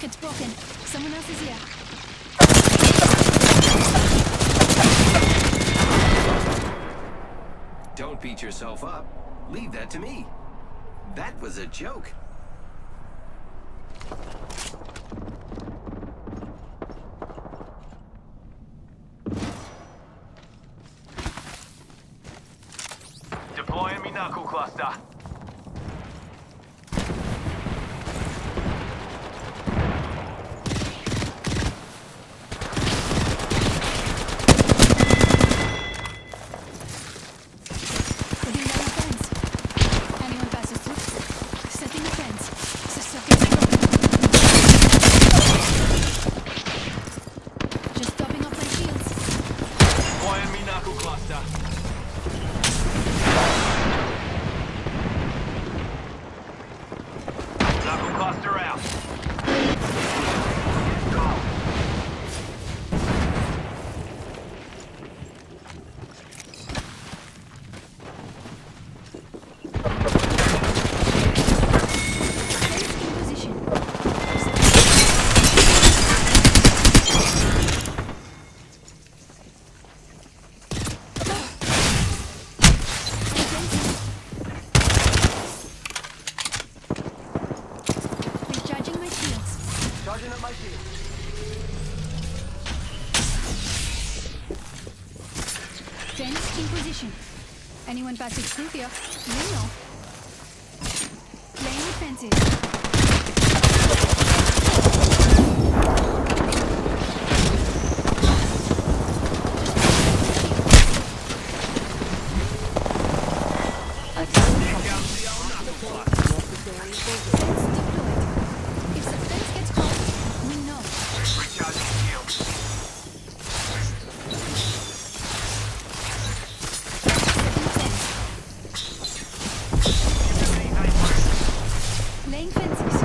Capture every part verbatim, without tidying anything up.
circuit's broken. Someone else is here. Don't beat yourself up. Leave that to me. That was a joke. Deploying me knuckle cluster. Cluster out. Charging up my shield. Fence in position. Anyone passing through here, you know. Playing with fences. Laying fences.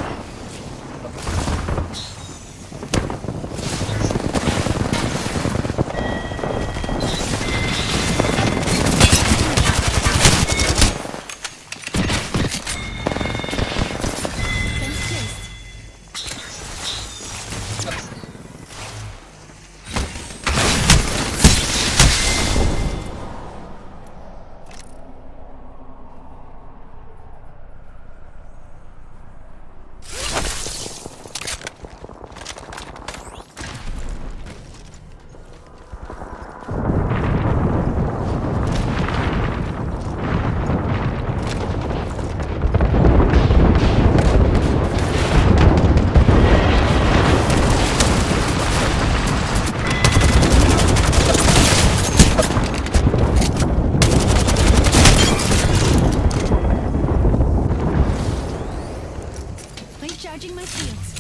Recharging my shields.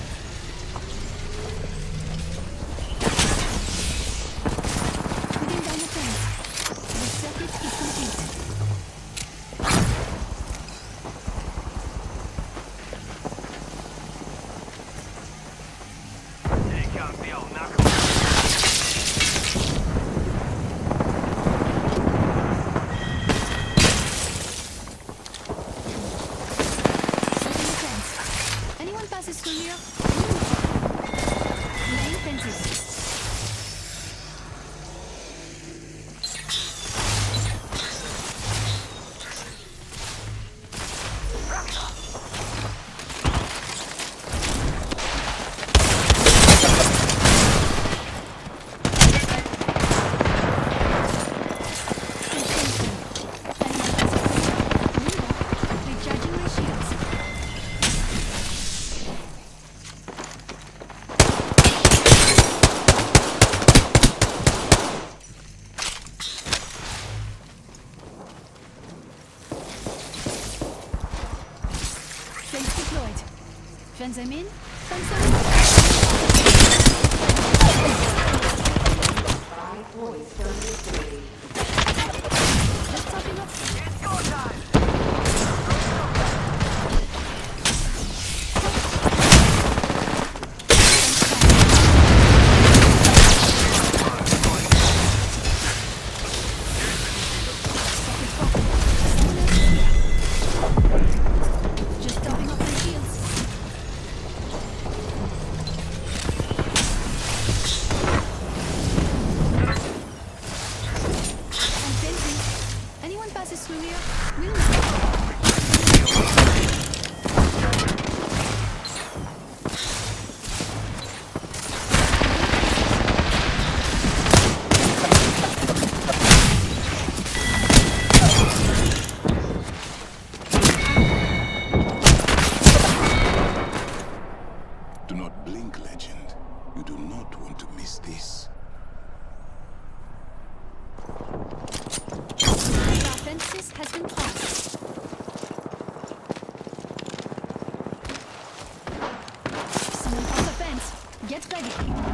Putting down the fence. The circuit is complete. Here comes the old knuckle. Passes through here. Laying fences. Recharging my shields. Fence deployed. Fence I'm in. Fence I'm in. Five points thirty-three. Just topping up. It's go time! Just topping up my shields. Do not blink, Legend. You do not want to miss this. Our fences has been crossed. Someone cross the fence. Get ready.